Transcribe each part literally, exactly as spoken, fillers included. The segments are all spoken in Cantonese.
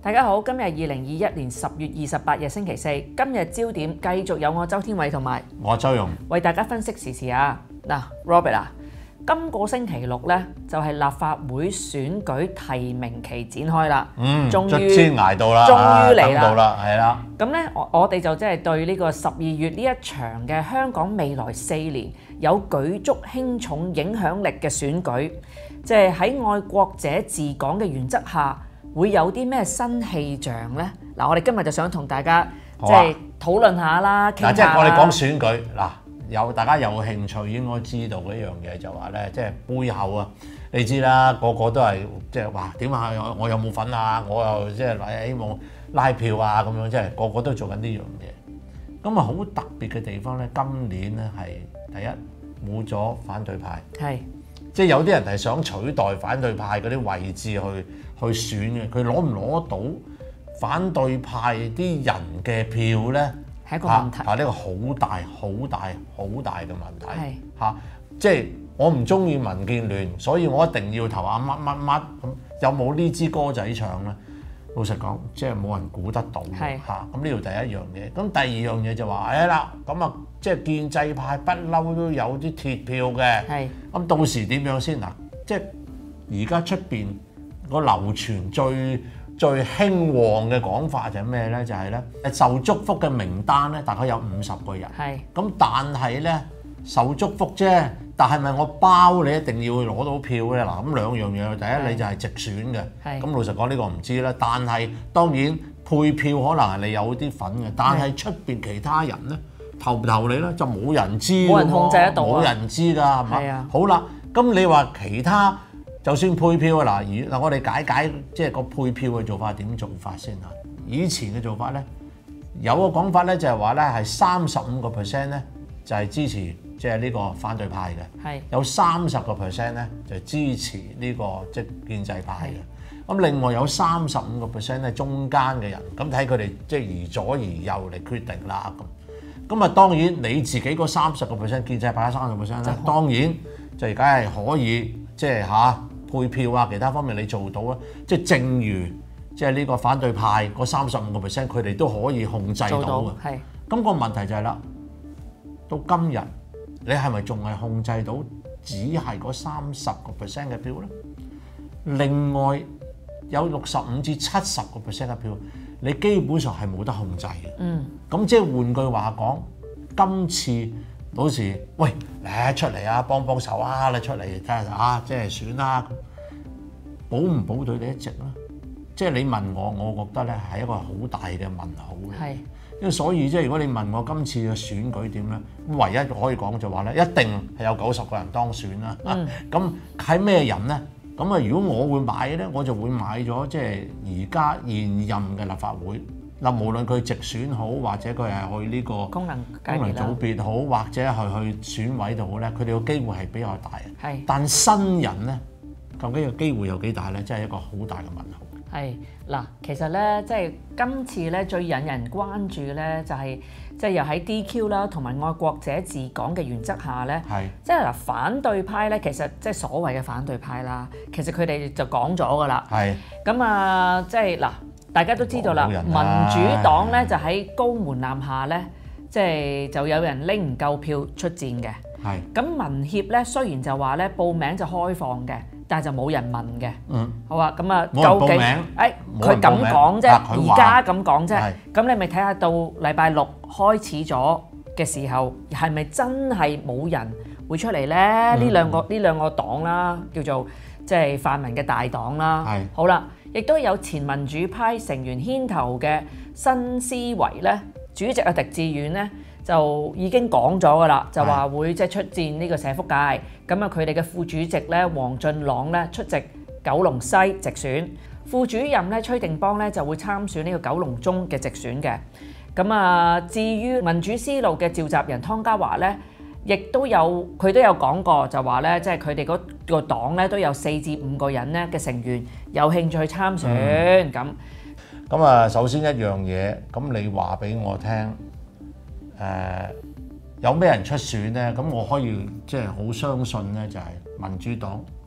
大家好，今日係二零二一年十月二十八日星期四，今日焦點繼續有我周天偉同埋我周融為大家分析時事啊。嗱 ，Robert 啊，今個星期六咧就係、是、立法會選舉提名期展開啦， 嗯， 終於卒之捱到啦， 終於嚟啦， 等到啦，係啦。 咁咧，我我哋就即係對呢個十二月呢一場嘅香港未來四年有舉足輕重影響力嘅選舉，即係喺愛國者治港嘅原則下，會有啲咩新氣象呢？嗱，我哋今日就想同大家即係討論下啦，傾下啦。 嗱，即係我哋講選舉嗱，有大家有興趣應該知道嘅一樣嘢就話咧，即係背後啊，你知啦，個個都係即係話點啊？我有冇份啊？我又即係希望拉票啊咁樣，即係個個都做緊呢樣嘢。咁啊，好特別嘅地方咧，今年咧係第一冇咗反對派， 係即係有啲人係想取代反對派嗰啲位置去。去選嘅，佢攞唔攞到反對派啲人嘅票咧？ 係一個問題。 啊，呢、呢個好大、好大、好大嘅問題。 係嚇、啊，即係我唔中意民建聯，所以我一定要投下乜乜乜咁。有冇呢支歌仔唱咧？老實講，即係冇人估得到嘅嚇。咁呢度第一樣嘢，咁第二樣嘢就話，誒啦，咁啊，即係建制派不嬲都有啲鐵票嘅。係。咁到時點樣先嗱？即係而家出邊。個流傳最最興旺嘅講法就係咩咧？就係咧受祝福嘅名單咧，大概有五十個人。係。咁但係咧受祝福啫，但係咪我包你一定要攞到票咧？嗱，咁兩樣嘢，第一你就係直選嘅。係。咁老實講呢個唔知啦，但係當然配票可能係你有啲份嘅，但係出邊其他人咧投唔投你咧就冇人知。冇人控制得到。冇人知㗎，係嘛？係啊。好啦，咁你話其他？就算配票啊嗱，嗱我哋解解即係個配票嘅做法點做法先啊？以前嘅做法咧，有個講法咧就係話咧係三十五個 percent 咧就係支持即係呢個反對派嘅，係有三十個 percent 咧就係支持呢個即係建制派嘅。咁另外有三十五個 percent 咧中間嘅人，咁睇佢哋即係宜左宜右嚟決定啦咁。咁啊當然你自己嗰三十個 percent 建制派三十 percent 咧，當然就而家係可以即係嚇。配票啊，其他方面你做到啊，即係正如即係呢個反對派嗰三十五個 percent，佢哋都可以控制到嘅。係。咁個問題就係啦，到今日你係咪仲係控制到只係嗰三十個 percent 嘅票咧？另外有六十五至七十個 percent 嘅票，你基本上係冇得控制嘅。嗯。咁即係換句話講，今次。到時，喂，嚟出嚟啊，幫幫手啊，你出嚟睇下啊，即係選啦，保唔保到你一席咧？即係你問我，我覺得咧係一個好大嘅問號嘅。係，因為所以即係如果你問我今次嘅選舉點咧，唯一可以講就話咧，一定係有九十個人當選啦。嗯。咁係咩人咧？咁啊，如果我會買咧，我就會買咗即係而家現任嘅立法會。嗱，無論佢直選好，或者佢係去呢個功能功能組別好，或者係去選委度好咧，佢哋個機會係比較大嘅。係。但新人咧，究竟個機會有幾大咧？真係一個好大嘅問號。係嗱，其實咧，即係今次咧最引人關注咧，就係即係又喺 D Q 啦，同埋愛國者治港嘅原則下咧，係即係嗱反對派咧，其實即係所謂嘅反對派啦，其實佢哋就講咗㗎啦。係。咁啊，即係嗱。大家都知道啦，民主黨咧就喺高門檻下咧，即係就有人拎唔夠票出戰嘅。係。咁民協咧雖然就話咧報名就開放嘅，但係就冇人問嘅。嗯。好啊，咁啊，究竟誒佢咁講啫，而家咁講啫。咁你咪睇下到禮拜六開始咗嘅時候，係咪真係冇人會出嚟咧？呢兩個呢兩個黨啦，叫做即係泛民嘅大黨啦。係。好啦。亦都有前民主派成員牽頭嘅新思維咧，主席阿狄志遠咧就已經講咗噶啦，就話會即係出戰呢個社福界。咁啊，佢哋嘅副主席咧黃俊朗咧出席九龍西直選，副主任咧崔定邦咧就會參選呢個九龍中嘅直選嘅。咁啊，至於民主思路嘅召集人湯家驊咧，亦都有佢都有講過，就話咧，即係佢哋嗰個黨咧都有四至五個人咧嘅成員有興趣參選咁。咁啊，首先一樣嘢，咁你話俾我聽，誒有咩人出選咧？咁我可以即係好相信咧，就係民主黨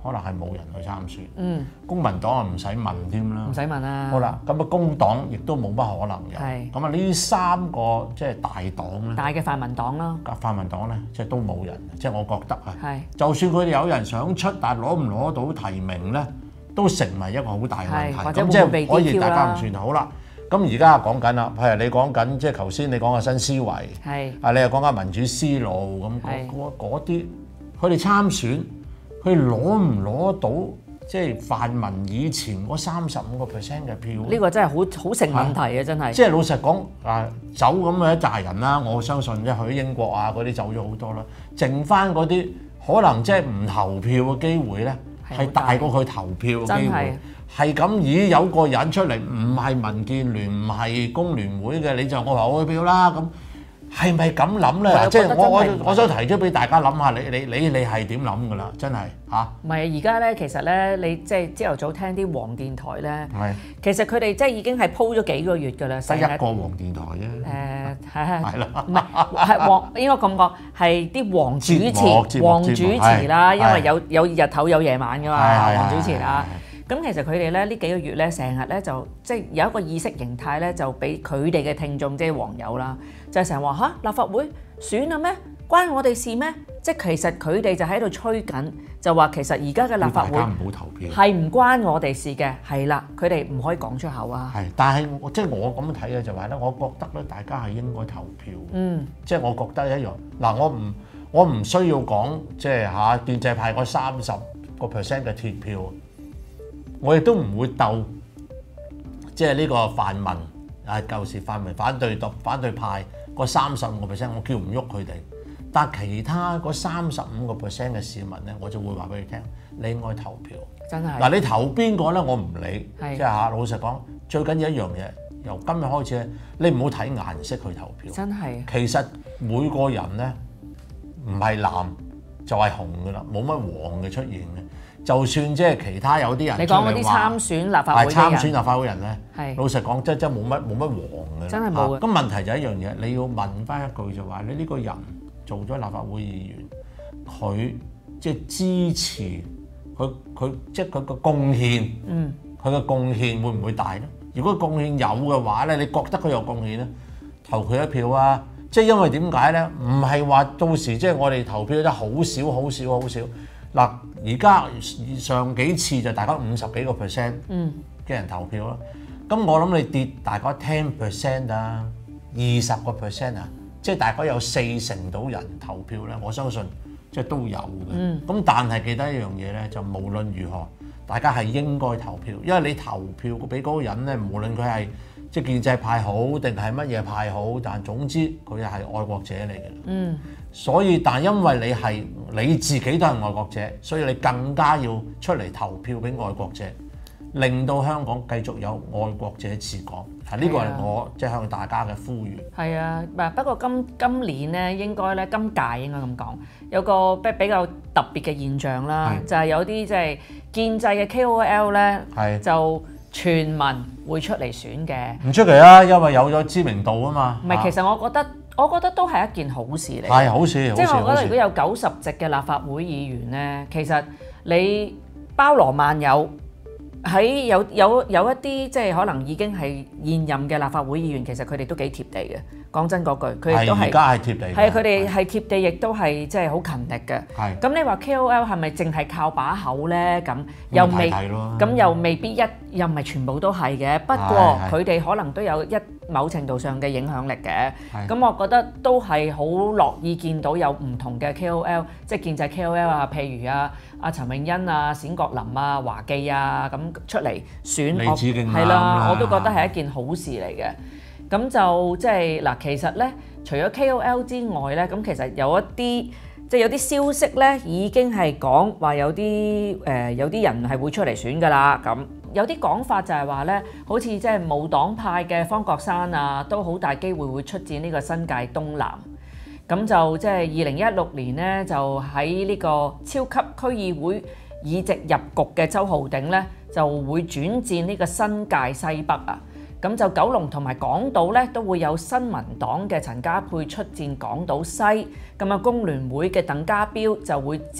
可能係冇人去參選。 嗯， 公民黨啊唔使問添啦。 唔使問啦。 好啦，咁啊工黨亦都冇乜可能有。 係。 咁啊呢三個即係大黨咧。 大嘅泛民黨啦。 泛民黨咧，即係都冇人，即係我覺得啊。 係。就算佢哋有人想出，但係攞唔攞到提名咧，都成為一個好大嘅問題。 或者咁即係可以 D Q 大家唔算好啦。咁而家講緊啦，譬如你講緊即係頭先你講嘅新思維， 係啊你又講緊民主思路咁嗰嗰啲，佢哋參選，佢攞唔攞到即係泛民以前嗰三十五個 percent 嘅票？ 呢個真係好好成問題啊！真係。 即係老實講啊，走咁嘅一紮人啦，我相信即係去英國啊嗰啲走咗好多啦，剩翻嗰啲可能即係唔投票嘅機會咧，係大過佢投票嘅機會。係咁，咦有個人出嚟唔係民建聯唔係工聯會嘅，你就我投佢票啦。咁係咪咁諗咧？即係我我我想提出俾大家諗下，你你你你係點諗㗎啦？真係嚇。唔係而家咧，其實咧，你即係朝頭早聽啲黃電台咧，係其實佢哋即係已經係鋪咗幾個月㗎啦。 得一個黃電台啫。誒係係。係啦。 唔係係黃應該咁講，係啲黃主持黃主持啦，因為有有日頭有夜晚㗎嘛，黃主持啦。咁其實佢哋咧呢幾個月咧，成日咧就即係有一個意識形態咧，就俾佢哋嘅聽眾即係網友啦，就係成日話嚇立法會選啦咩？關我哋事咩？即係其實佢哋就喺度吹緊，就話其實而家嘅立法會大家唔好投票， 係唔關我哋事嘅，係啦，佢哋唔可以講出口啊。 係，但係即係我咁樣睇嘅就係咧，我覺得咧大家係應該投票。嗯，即係我覺得一樣嗱，我唔我唔需要講即係嚇建制派嗰三十個 percent 嘅鐵票。我亦都唔會鬥，即係呢個泛民啊，舊時泛民反對獨反對派嗰三十五個 percent，我叫唔喐佢哋。但其他嗰三十五個 percent 嘅市民咧，我就會話俾你聽，你應該投票。真係嗱，你投邊個咧？我唔理，即係嚇老實講，最緊要一樣嘢，由今日開始咧，你唔好睇顏色去投票。真係。其實每個人咧，唔係藍就係紅㗎啦，冇乜黃嘅出現嘅。就算即係其他有啲人，你講嗰啲參選立法會嘅人，參選立法會人咧，係老實講，真真冇乜冇乜黃嘅。真係冇嘅。咁問題就係一樣嘢，你要問翻一句就話，你呢個人做咗立法會議員，佢即係支持佢佢即係佢個貢獻，嗯，佢嘅貢獻會唔會大咧？如果貢獻有嘅話咧，你覺得佢有貢獻咧，投佢一票啊！即係因為點解咧？唔係話到時即係我哋投票得好少好少好少。嗱，而家上幾次就大概五十幾個 percent 嘅人投票啦。咁、嗯、我諗你跌大概十 percent 啊，二十個 percent 啊，即係大概有四成到人投票咧。我相信即係都有嘅。咁、嗯、但係記得一樣嘢咧，就無論如何，大家係應該投票，因為你投票俾嗰個人咧，無論佢係即係建制派好定係乜嘢派好，但總之佢係愛國者嚟嘅。嗯。所以，但因為你係你自己都係愛國者，所以你更加要出嚟投票俾愛國者，令到香港繼續有愛國者治港。係呢個係我即係向大家嘅呼籲。係啊，不過今今年咧應該咧今屆應該咁講，有個比比較特別嘅現象啦，就係有啲即係建制嘅 K O L 咧，就傳聞會出嚟選嘅。唔出奇啊，因為有咗知名度啊嘛。唔係，其實我覺得。我覺得都係一件好事嚟，係好事，即係我覺得如果有九十席嘅立法會議員咧，其實你包羅萬有，喺有有有一啲即係可能已經係現任嘅立法會議員，其實佢哋都幾貼地嘅。講真嗰句，佢哋都係而家係貼地，係佢哋係貼地，亦都係即係好勤力嘅。係咁，你話 K O L 係咪淨係靠把口咧？咁又未，咁又未必一，又唔係全部都係嘅。不過佢哋可能都有一某程度上嘅影響力嘅。咁我覺得都係好樂意見到有唔同嘅 K O L， 即係建制 K O L 啊，譬如啊阿陳穎欣啊、冼國林啊、華記啊咁出嚟選，我係啦，我都覺得係一件好事嚟嘅。咁就即係嗱，其實咧，除咗 K O L 之外咧，咁其實有一啲即係有啲消息咧，已經係講話有啲誒、呃、有啲人係會出嚟選㗎啦。咁有啲講法就係話咧，好似即係無黨派嘅方國珊啊，都好大機會會出戰呢個新界東南。咁就即係二零一六年咧，就喺呢個超級區議會議席入局嘅周浩鼎咧，就會轉戰呢個新界西北啊。咁就九龍同埋港島咧都會有新民黨嘅陳家珮出戰港島西，咁啊工聯會嘅鄧家彪就會接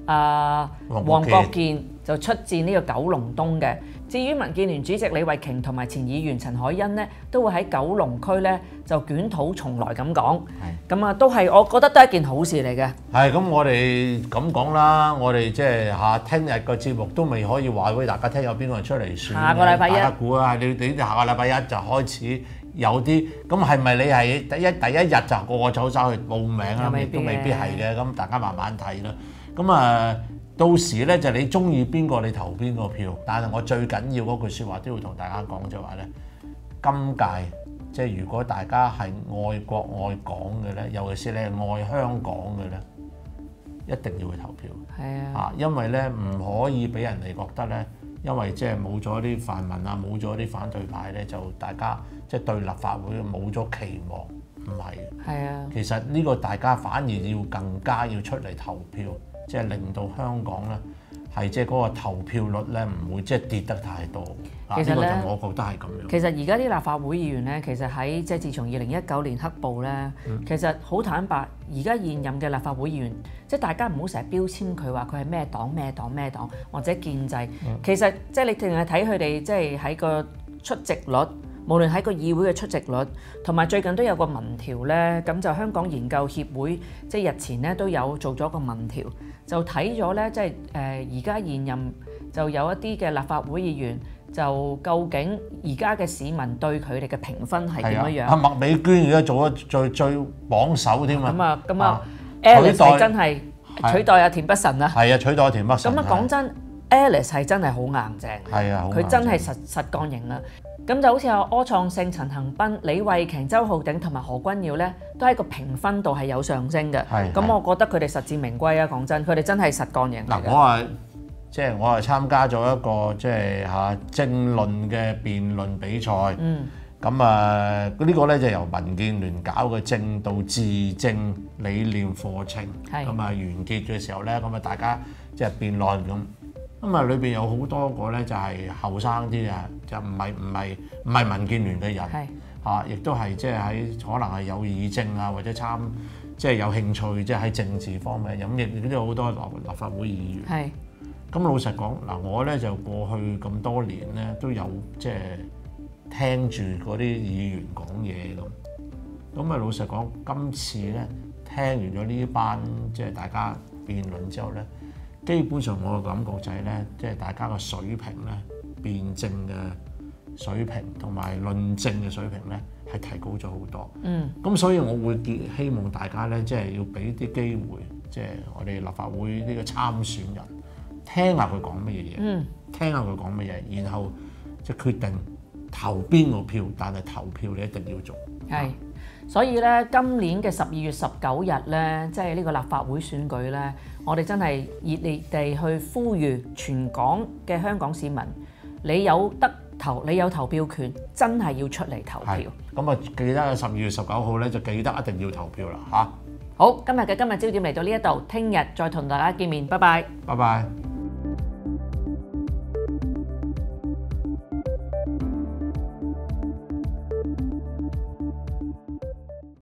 啊黃國健就出戰呢個九龍東嘅。至於民建聯主席李慧瓊同埋前議員陳凱欣呢，都會喺九龍區呢就捲土重來咁講。咁啊，都係我覺得都係一件好事嚟嘅。係咁，我哋咁講啦，我哋即係嚇聽日個節目都未可以話俾大家聽有邊個人出嚟選。下個禮拜一，大家估啊，你你下個禮拜一就開始有啲，咁係咪你係第一第一日就個個走走去報名啊？亦都未必係嘅，咁大家慢慢睇啦。咁啊〜到時咧就你中意邊個你投邊個票，但係我最緊要嗰句説話都要同大家講就係話咧，今屆即係如果大家係愛國愛港嘅咧，尤其是你係愛香港嘅咧，一定要去投票。係啊，啊，因為咧唔可以俾人哋覺得咧，因為即係冇咗啲泛民啊，冇咗啲反對派咧，就大家即係對立法會冇咗期望，唔係。係啊，其實呢個大家反而要更加要出嚟投票。即係令到香港咧係即係嗰個投票率咧唔會即係跌得太多。其實咧，呢個就我覺得係咁樣。其實而家啲立法會議員咧，其實喺即係自從二零一九年黑暴咧，嗯、其實好坦白，而家現任嘅立法會議員，即係大家唔好成日標籤佢話佢係咩黨咩黨咩黨或者建制。嗯、其實即係你淨係睇佢哋即係喺個出席率。無論喺個議會嘅出席率，同埋最近都有個民調咧，咁就香港研究協會即係日前咧都有做咗個民調，就睇咗咧即係誒而家現任就有一啲嘅立法會議員，就究竟而家嘅市民對佢哋嘅評分係點樣樣？阿麥美娟而家做咗最最榜首添啊！咁啊咁啊 Alice 係真係取代阿田北辰啊！係啊，取代阿田北辰。咁啊講真 ，Alice 係真係好硬淨。係啊，佢真係實實幹型啦。咁就好似有柯創盛、陳恒鑌、李慧瓊、周浩鼎同埋何君堯咧，都喺個評分度係有上升嘅。係。咁我覺得佢哋實至名歸啊！講真，佢哋真係實幹型嚟嘅。嗱，我係即係我係參加咗一個即係嚇政論嘅辯論比賽。嗯。咁啊，呢個咧就由民建聯搞嘅政道治政理念課程。係。咁啊，完結嘅時候咧，咁啊大家即係辯論咁。咁啊，裏邊有好多個咧，就係後生啲啊，就唔係唔係唔係民建聯嘅人，嚇，亦都係即係喺可能係有議政啊，或者參即係有興趣，即係喺政治方面，咁亦都有好多立立法會議員。係。咁老實講，嗱，我咧就過去咁多年咧，都有即係聽住嗰啲議員講嘢咁。咁啊，老實講，今次咧聽完咗呢班即係大家辯論之後咧。基本上我嘅感覺就係咧，即係大家嘅水平咧，辯證嘅水平同埋論證嘅水平咧，係提高咗好多。嗯。咁所以我會希望大家咧，即係要俾啲機會，即係我哋立法會呢個參選人，聽下佢講乜嘢嘢，嗯，聽下佢講乜嘢，然後即係決定投邊個票，但係投票你一定要做。係。所以咧，今年嘅十二月十九日咧，即係呢個立法會選舉咧，我哋真係熱烈地去呼籲全港嘅香港市民，你有得投，你有投票權，真係要出嚟投票。咁啊，記得十二月十九號咧，就記得一定要投票啦嚇。好，今日嘅今日焦點嚟到呢一度，聽日再同大家見面，拜拜。拜拜。